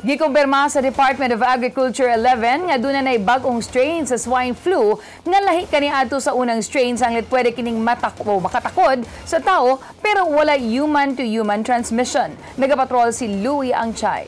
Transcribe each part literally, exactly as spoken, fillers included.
Gikumpirma sa Department of Agriculture eleven nga duna nay bag-ong strain sa swine flu nga lahi kaniadto sa unang strain sanglit pwede kining matakbo makatakod sa tao pero wala human to human transmission. Nagapatrol si Louie Angchay.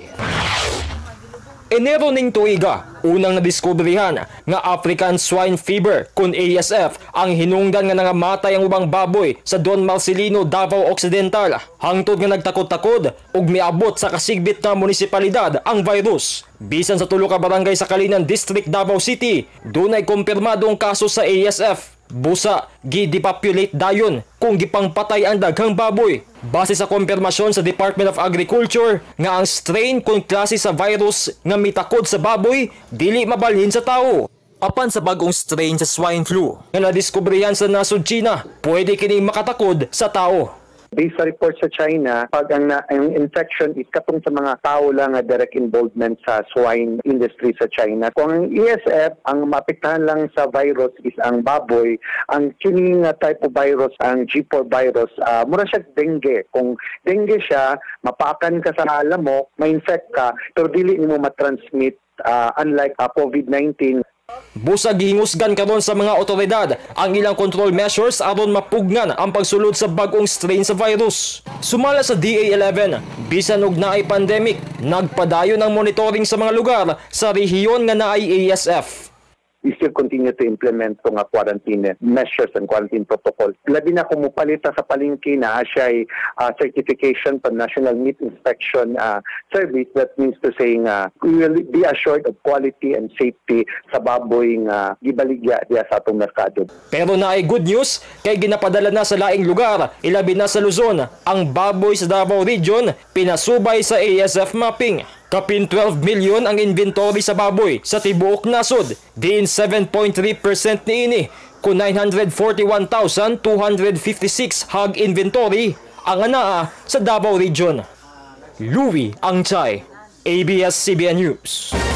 Enero ning tuiga, unang nadiskubrihan nga African Swine Fever kun A S F ang hinungdan nga nangamatay ang ubang baboy sa Don Marcelino, Davao Occidental. Hangtod nga nagtakod-takod ug miabot sa kasigbit nga munisipalidad ang virus. Bisan sa tulo ka barangay sa Kalinan District, Davao City, dunay kumpirmadong kaso sa A S F. Busa, gi-depopulate dayon kung gipangpatay ang daghang baboy. Base sa kumpirmasyon sa Department of Agriculture nga ang strain kung klase sa virus nga mitakod sa baboy dili mabalhin sa tao. Apan sa bagong strain sa swine flu nga nadiskubrihan sa nasod China, pwede kining makatakod sa tao. Based sa report sa China, pag ang, na, ang infection is katong sa mga tao lang nga direct involvement sa swine industry sa China. Kung ang A S F, ang maapektahan lang sa virus is ang baboy, ang kining type of virus, ang G four virus, uh, mura siya dengue. Kung dengue siya, mapakan ka sa lamok, ma-infect ka, pero dili nimo matransmit uh, unlike uh, COVID nineteen. Busa gihingusgan karon sa mga otoridad ang ilang control measures aron mapugnan ang pagsulod sa bag-ong strain sa virus. Sumala sa D A eleven, bisan og naay pandemic, nagpadayon ang monitoring sa mga lugar sa rehiyon nga naay A S F. We still continue to implement itong quarantine measures and quarantine protocols. Labi na kung mupalita sa palengke na siya uh, certification sa National Meat Inspection uh, Service. That means to saying uh, we will be assured of quality and safety sa baboy nga uh, gibaligya diya sa atong merkado. Pero naay good news kay ginapadala na sa laing lugar, ilabi na sa Luzon, ang baboy sa Davao Region pinasubay sa A S F mapping. Kapin twelve milyon ang inventory sa baboy sa tibuok nasod, diin seven point three percent niini kung nine hundred forty-one thousand two hundred fifty-six hog inventory ang anaa sa Davao Region. Louie Angchay, A B S C B N News.